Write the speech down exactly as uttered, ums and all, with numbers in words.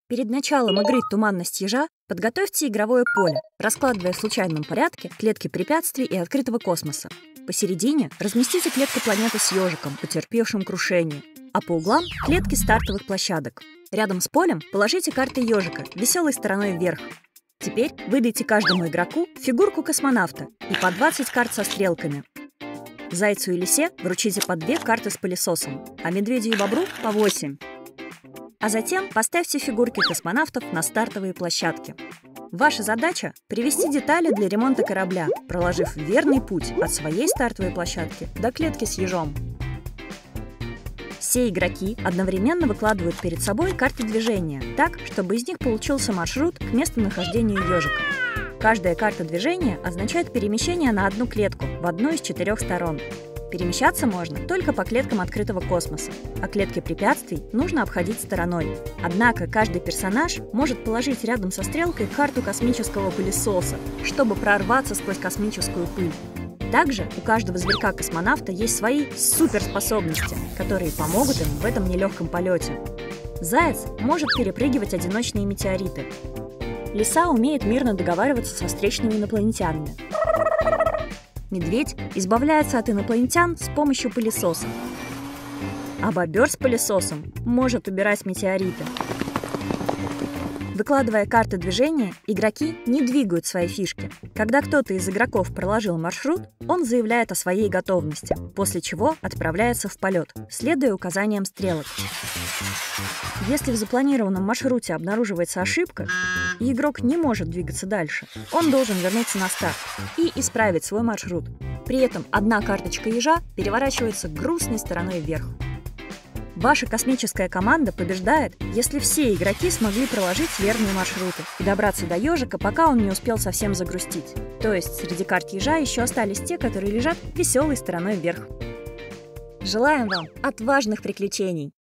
Перед началом игры «Туманность ежа» подготовьте игровое поле, раскладывая в случайном порядке клетки препятствий и открытого космоса. Посередине разместите клетку планеты с ежиком, потерпевшим крушение, а по углам — клетки стартовых площадок. Рядом с полем положите карты ежика, веселой стороной вверх. Теперь выдайте каждому игроку фигурку космонавта и по двадцать карт со стрелками. Зайцу и лисе вручите по две карты с пылесосом, а медведю и бобру — по восемь. А затем поставьте фигурки космонавтов на стартовые площадки. Ваша задача — привести детали для ремонта корабля, проложив верный путь от своей стартовой площадки до клетки с ежом. Все игроки одновременно выкладывают перед собой карты движения, так, чтобы из них получился маршрут к местонахождению ежика. Каждая карта движения означает перемещение на одну клетку в одну из четырех сторон. Перемещаться можно только по клеткам открытого космоса, а клетки препятствий нужно обходить стороной. Однако каждый персонаж может положить рядом со стрелкой карту космического пылесоса, чтобы прорваться сквозь космическую пыль. Также у каждого зверька-космонавта есть свои суперспособности, которые помогут им в этом нелегком полете. Заяц может перепрыгивать одиночные метеориты. Лиса умеет мирно договариваться со встречными инопланетянами. Медведь избавляется от инопланетян с помощью пылесоса. А бобер с пылесосом может убирать метеориты. Выкладывая карты движения, игроки не двигают свои фишки. Когда кто-то из игроков проложил маршрут, он заявляет о своей готовности, после чего отправляется в полет, следуя указаниям стрелок. Если в запланированном маршруте обнаруживается ошибка, и игрок не может двигаться дальше, он должен вернуться на старт и исправить свой маршрут. При этом одна карточка ежа переворачивается грустной стороной вверх. Ваша космическая команда побеждает, если все игроки смогли проложить верные маршруты и добраться до ежика, пока он не успел совсем загрустить. То есть среди карт ежа еще остались те, которые лежат веселой стороной вверх. Желаем вам отважных приключений!